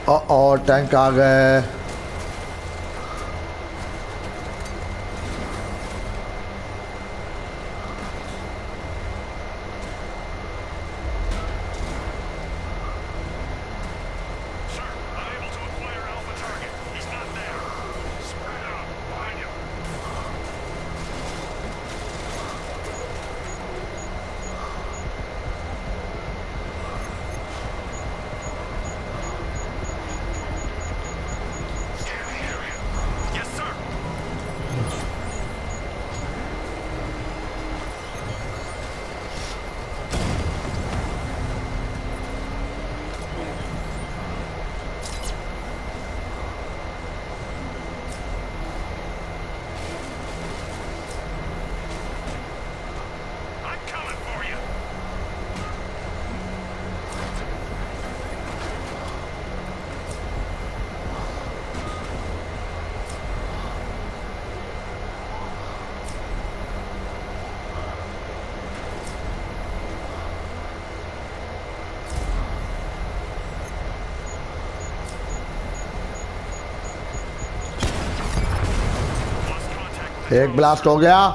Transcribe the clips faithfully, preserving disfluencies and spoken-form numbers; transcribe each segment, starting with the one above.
और टैंक आ गए। एक ब्लास्ट हो गया।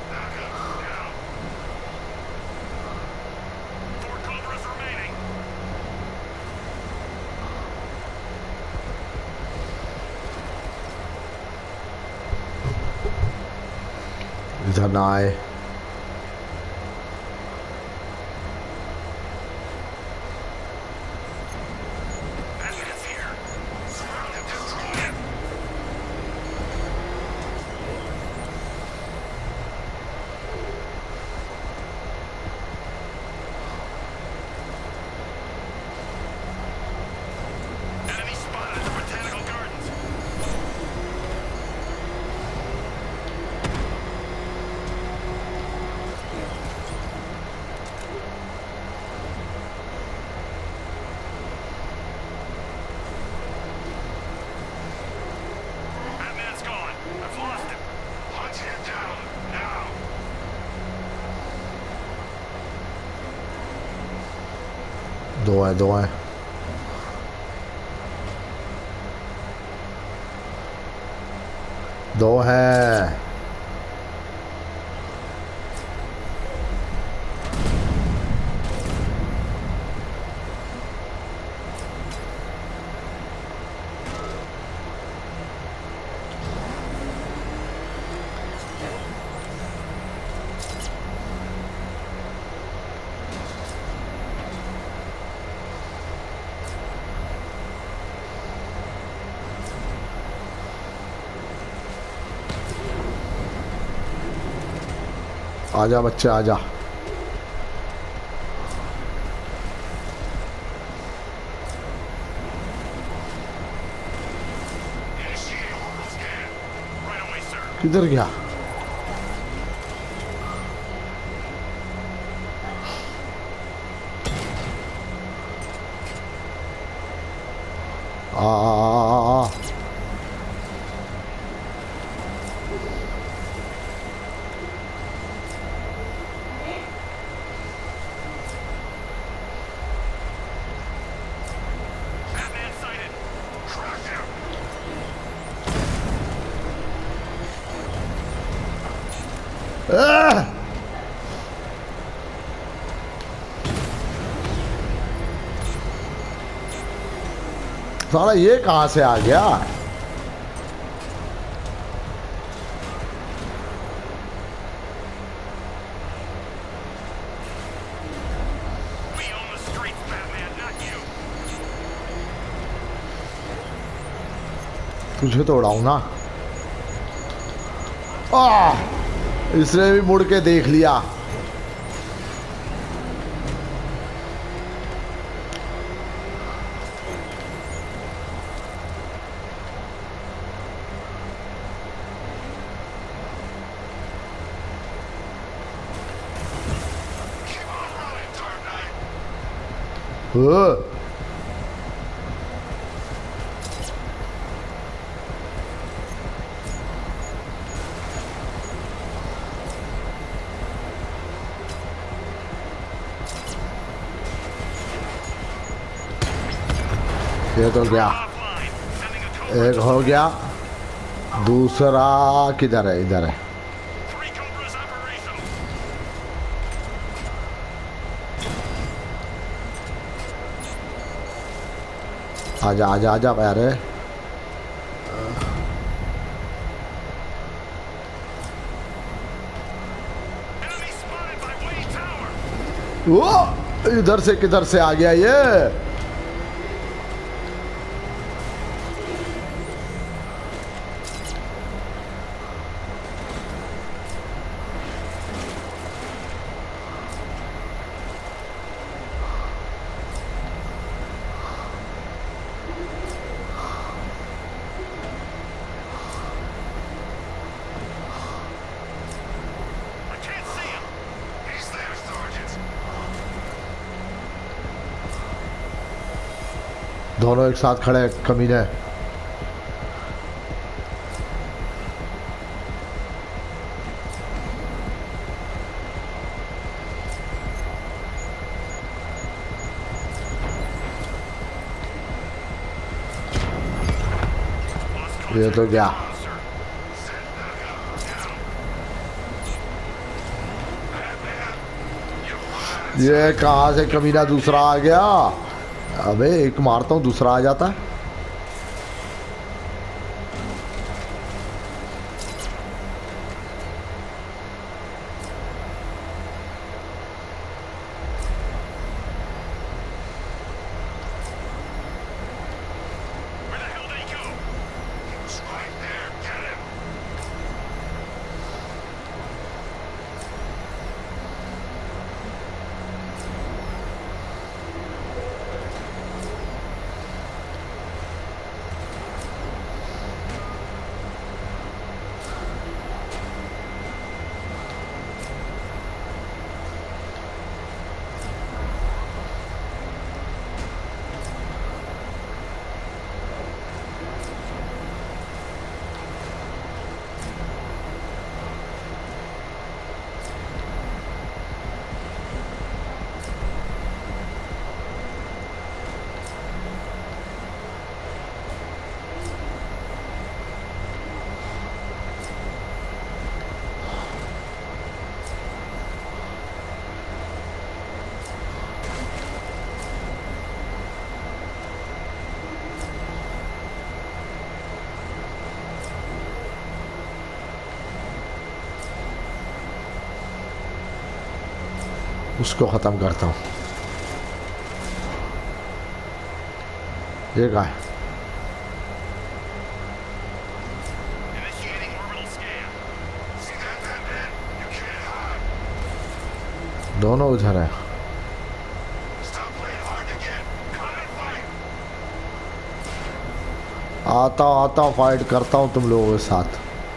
इधर ना आए। दो है, दो है। दो है। आजा बच्चे आजा। किधर गया? आ, आ, आ, आ। साला ये कहां से आ गया? तुझे तो उड़ाऊं ना। आ, इसने भी मुड़ के देख लिया। Uh. ये तो गया, एक हो गया, दूसरा किधर है? इधर है। आजा आजा आजा यार। वो इधर से किधर से आ गया ये? दोनों एक साथ खड़े कमीने। ये तो क्या? ये कहां से कमीना दूसरा आ गया? अबे एक मारता हूँ दूसरा आ जाता है। उसको ख़त्म करता हूँ। ये कहाँ है? दोनों उधर है। आता आता फाइट करता हूँ तुम लोगों के साथ।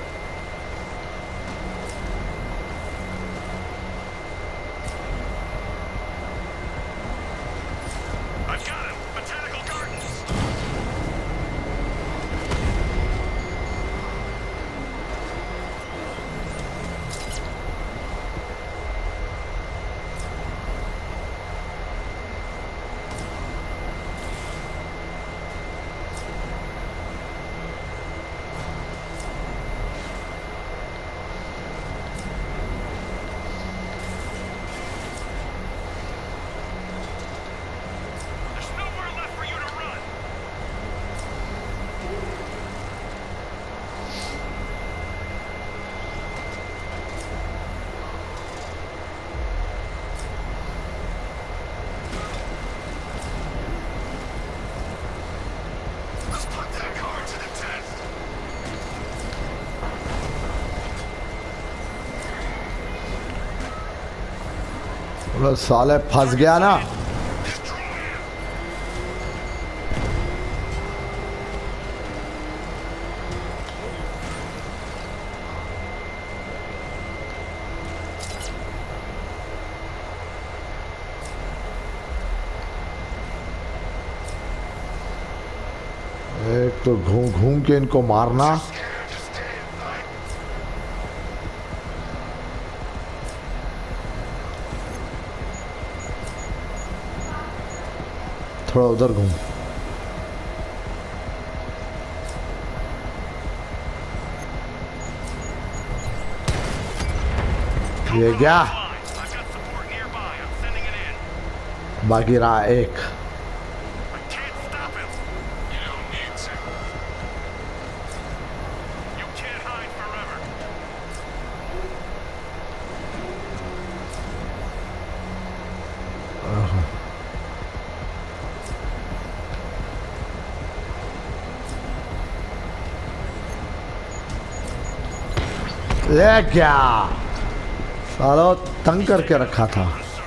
साले फंस गया ना। एक तो घूम घूम के इनको मारना। थोड़ा उधर घूम। ये क्या बाकी रहा एक ये क्या सालो तंग करके रखा था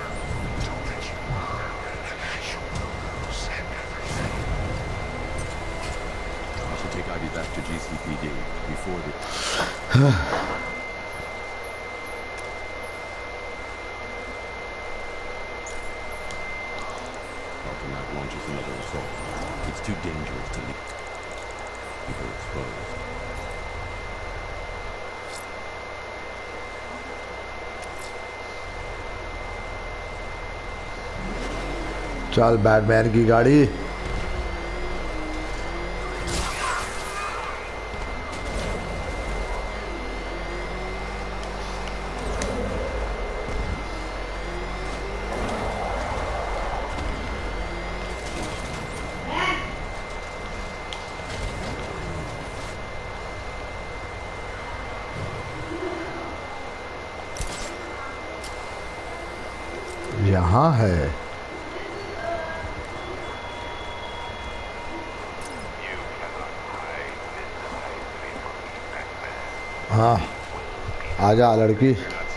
चल बैटमैन की गाड़ी यहाँ है हाँ आजा लड़की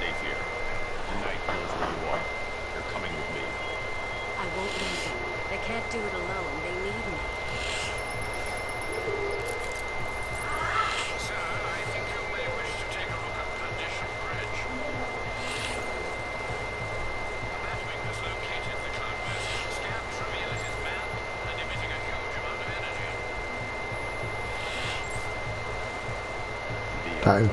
थैंक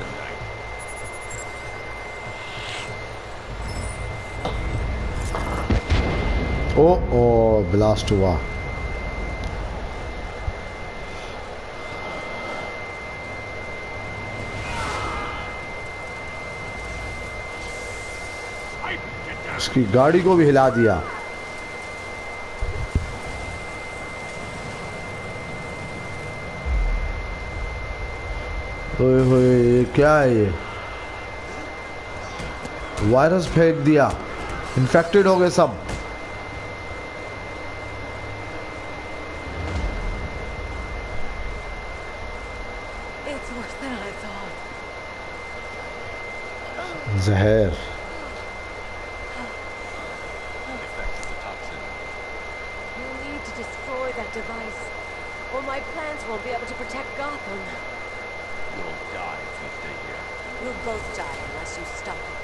ओ ओ ब्लास्ट हुआ उसकी गाड़ी को भी हिला दिया ओए होए ये क्या है ये वायरस फेंक दिया इन्फेक्टेड हो गए सब जहर We'll both die unless you stop it.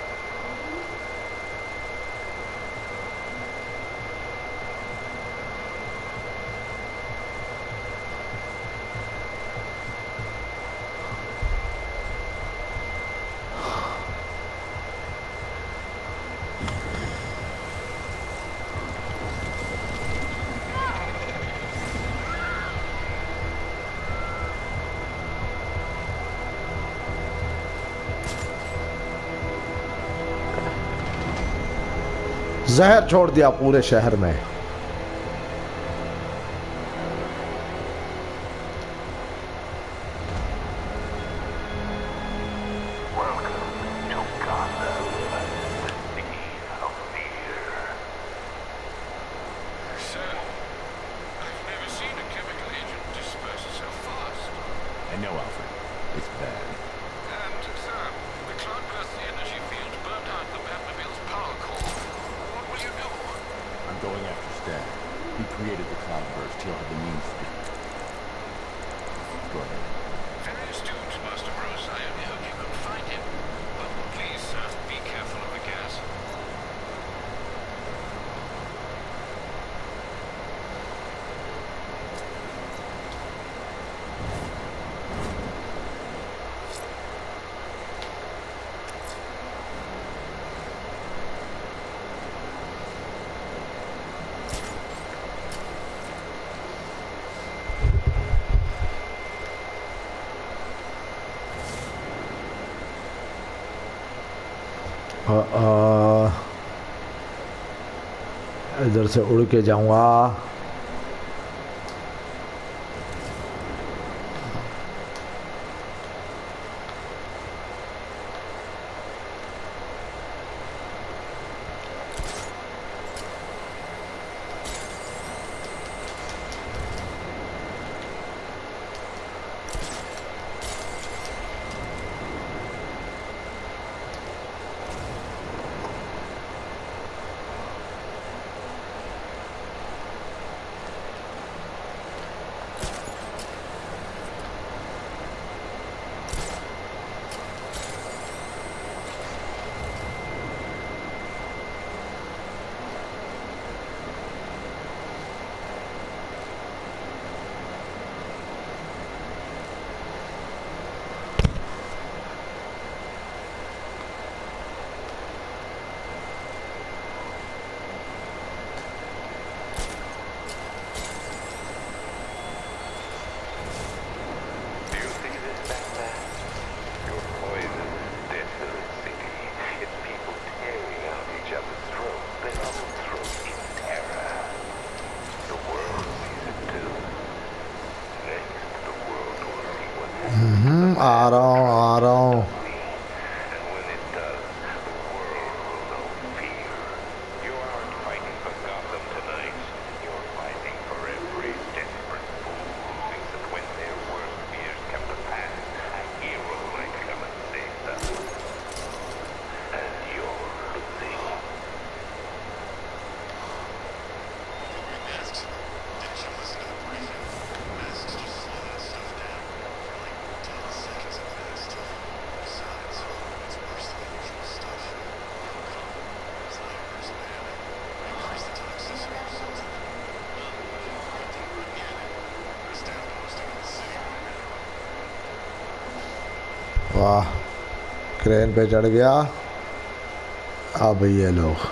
जहर छोड़ दिया पूरे शहर में इधर से उड़ के जाऊंगा। आ रहा हूँ आ रहा हूँ। वाह, क्रेन पे चढ़ गया। अब ये लोग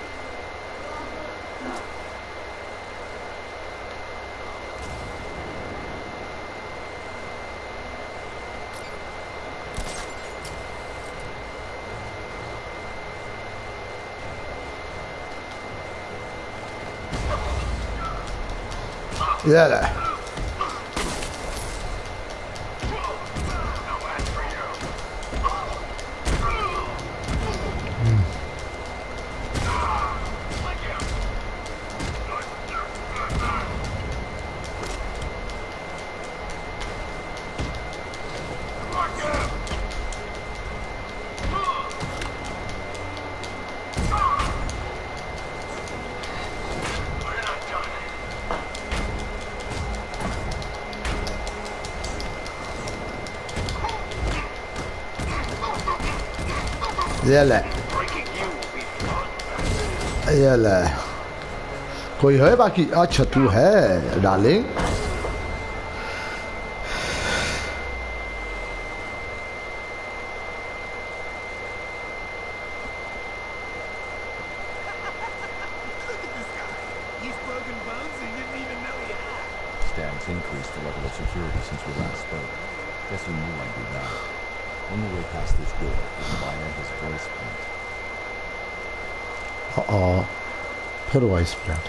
ये ले। ये ले ये ले। कोई है बाकी? अच्छा तू है darling. Stag's increased the level of security since we last spoke. Guess he knew I'd be back. On the way past this door is via his voice print. Uh-oh. Put a voice print.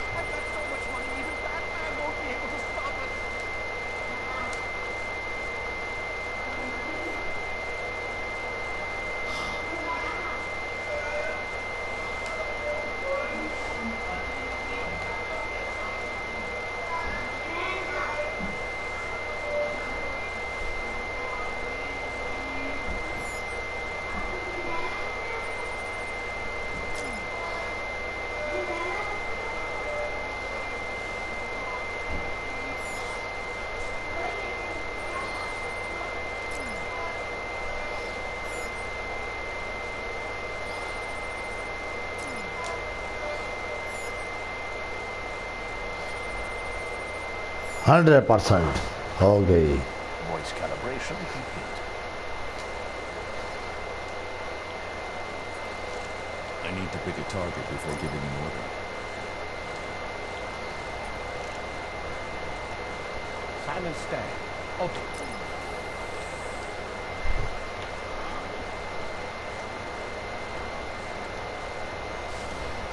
Hundred percent हो गई। Voice calibration complete. I need to pick a target before giving an order. Simon Stagg. Okay.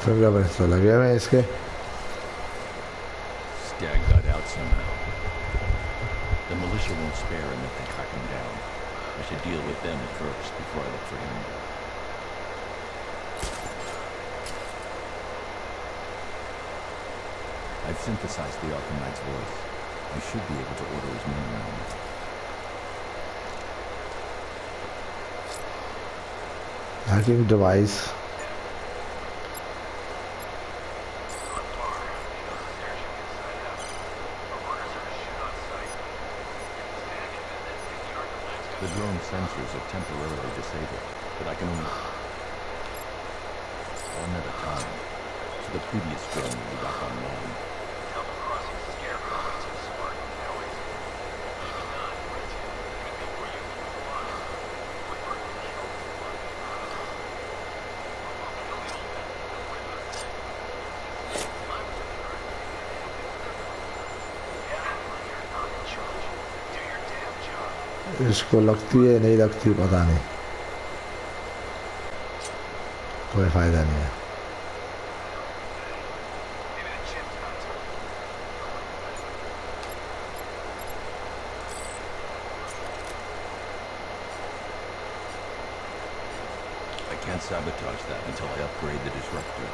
Fingerprints तो लगे हुए हैं इसके. Stag got out somehow. The militia won't spare him if they track him down. I should deal with them at first before I look for him. I've synthesized the Arkham Knight's voice. I should be able to order his men around. Hacking device. The drone sensors are temporarily disabled, but I can only... one at a time. So the previous drone will be back online. इसको लगती है नहीं लगती पता नहीं. कोई फायदा नहीं है. I can't sabotage that until I upgrade the disruptor.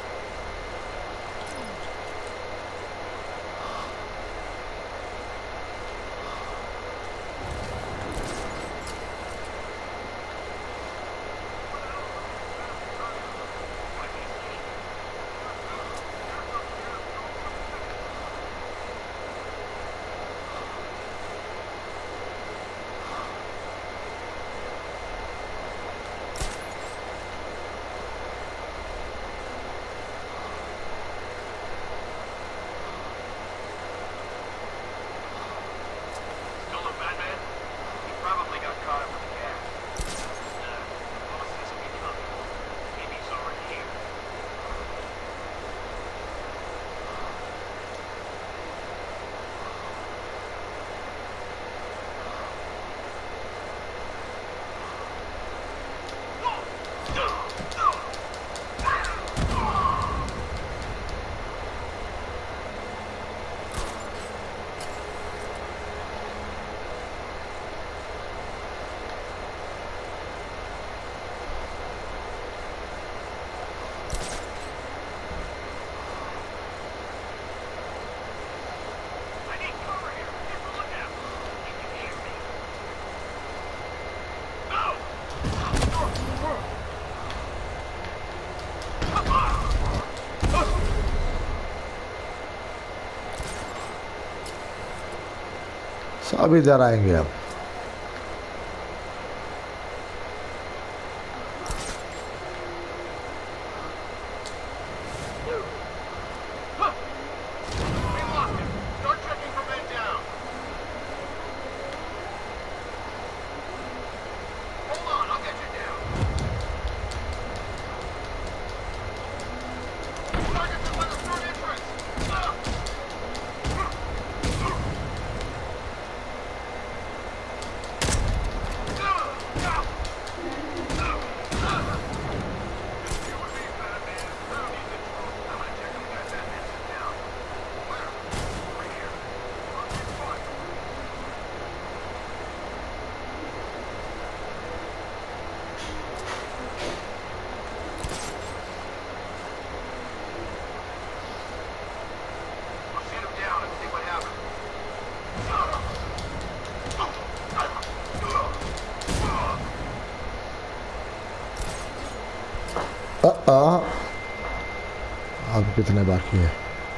सब इधर आएंगे अब. अब कितने बाकी है?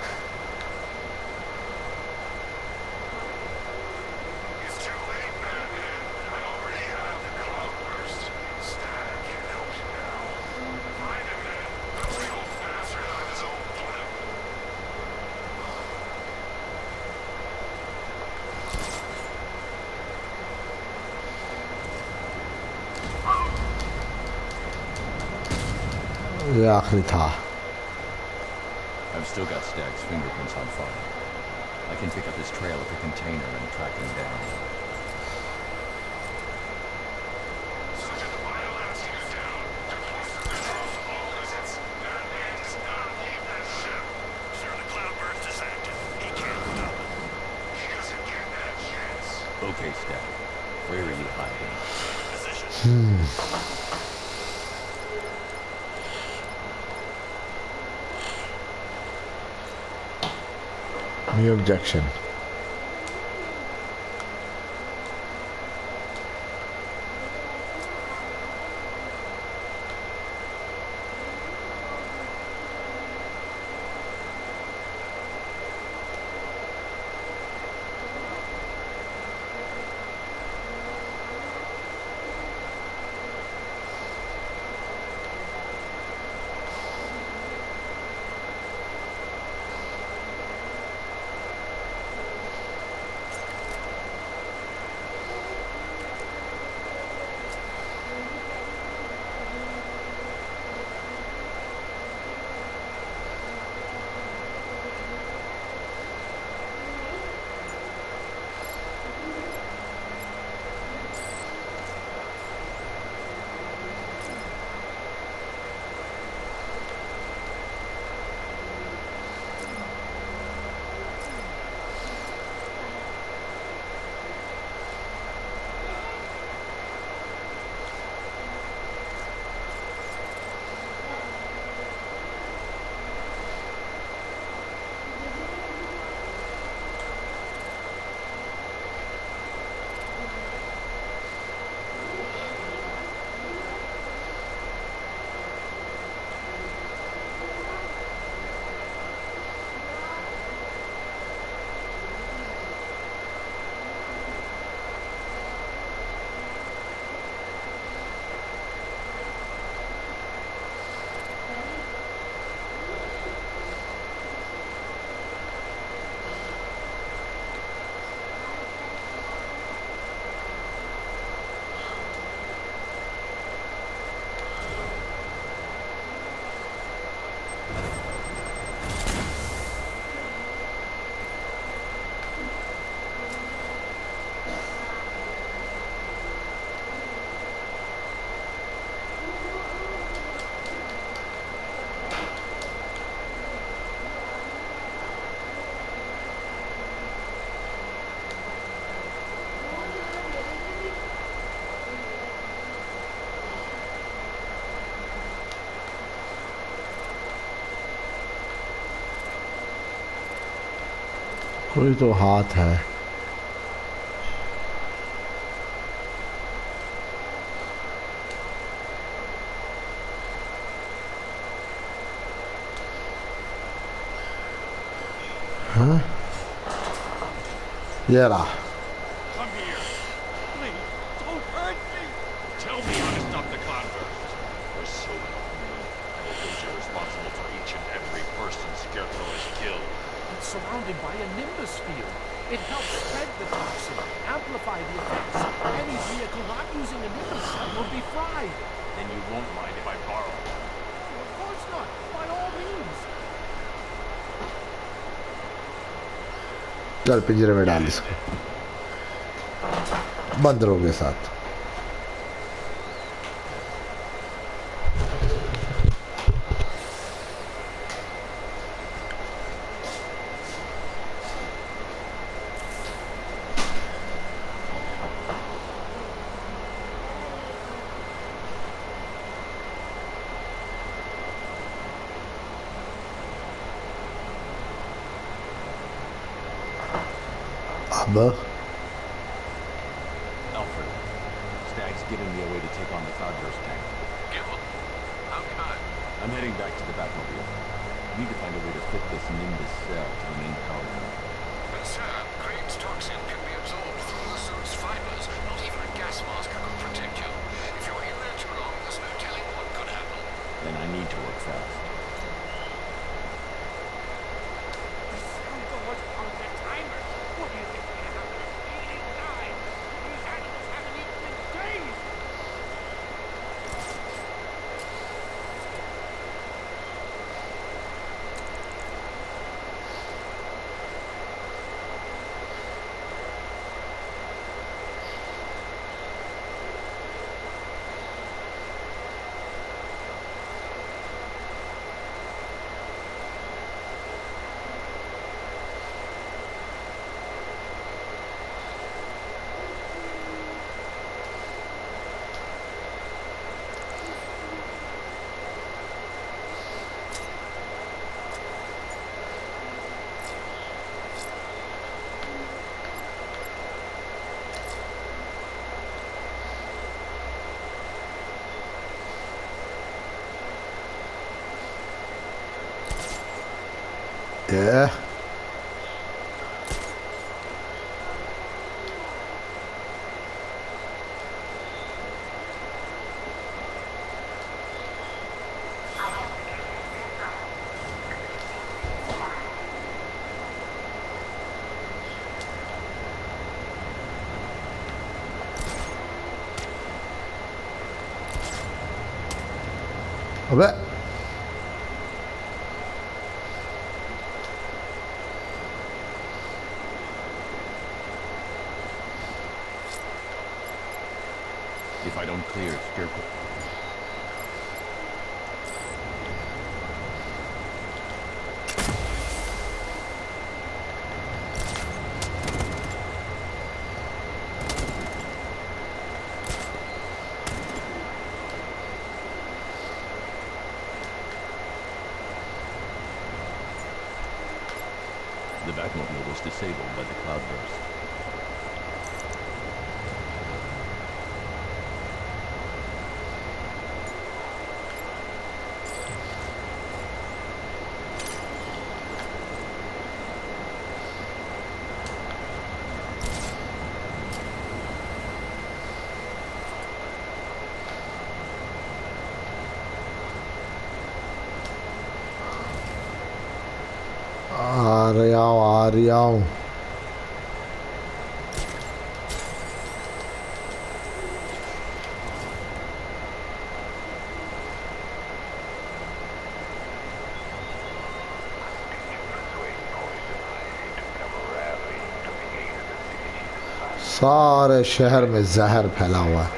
ये आखिरी था. I've still got Stag's fingerprints on file. I can pick up his trail at the container and track him down. Sergeant, the bio lab's here down. They're close to control all visits. Their name is not Where are you hiding? No objection. कोई तो हाथ है. हाँ? ये रहा. Come here. Please, don't hurt me. Tell me how to stop the converse. We're so Those are responsible for each and every person Scarecrow has killed. It's surrounded by a nimbus field. It helps spread the toxin, amplify the effects. Any vehicle not using a nimbus cell will be fried. Then you won't mind if I borrow. Of course not. By all means. चल पिंजरे में डाल इसको बंदरों के साथ. अब Alfred, Stag's giving me a way to take on the Cloudburst tank. Gil, how kind. I'm heading back to the Batmobile. I need to find a way to fit this Nimbus cell to the main power unit. But sir, Crane's toxin can be absorbed through the suit's fibers. Not even a gas mask could protect you. If you're in there too long, there's no telling what could happen. Then I need to work fast. The sound doors on the timer. What do you think will happen in eating time? These animals haven't eaten in days. Yeah. अबे If I don't clear, steer quick. The Batmobile was disabled by the cloudburst. आ रहा हूँ आ रहा हूँ सारे शहर में जहर फैला हुआ है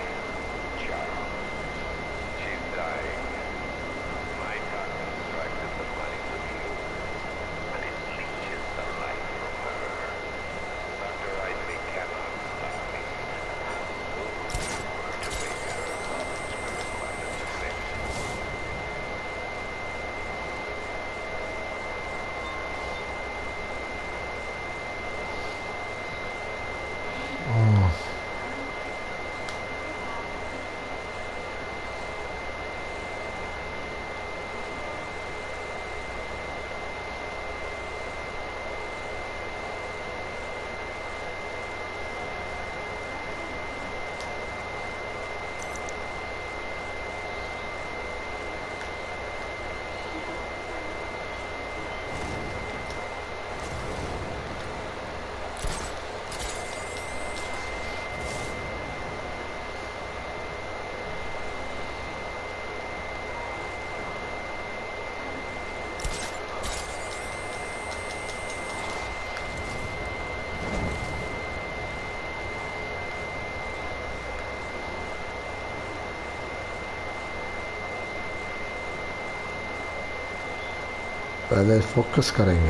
पहले फोकस करेंगे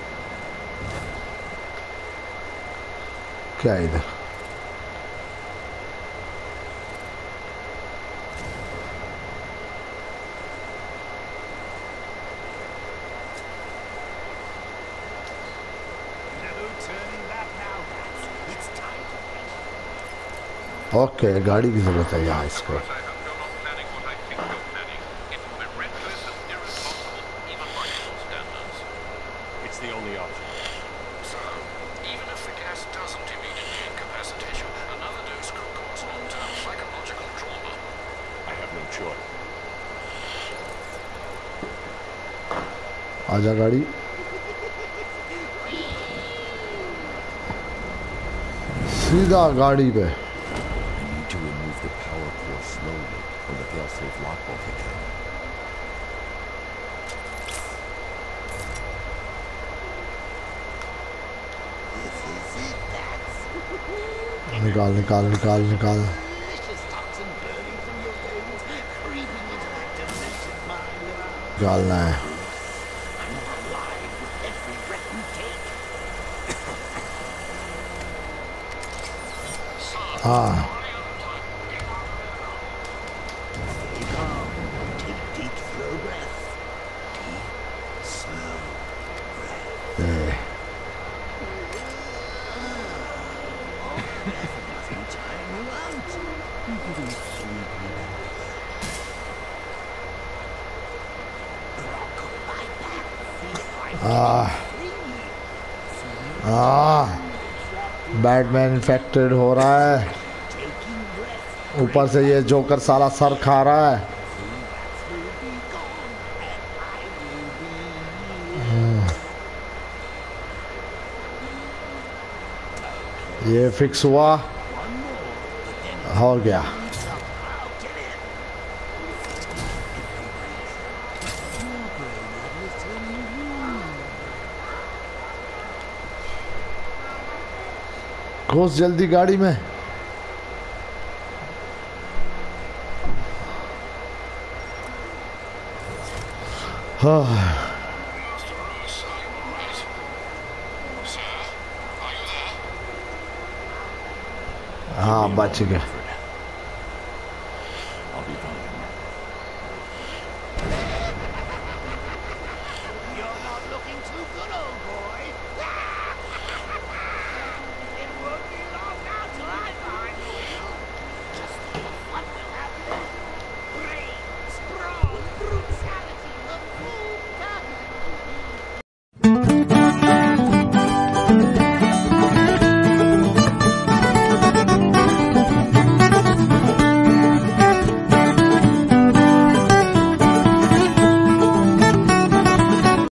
क्या इधर ओके okay, गाड़ी की जरूरत है यहाँ इसको आजा गाड़ी सीधा गाड़ी पे I need to remove the power core slowly, or the fail-safe lock will kick in. निकाल निकाल निकाल निकाल निकालना है हाँ Ah. हाँ बैटमैन इन्फेक्टेड हो रहा है, ऊपर से ये जोकर साला सर खा रहा है। ये फिक्स हुआ, हो गया। घुस जल्दी गाड़ी में। हाँ हाँ बच गए।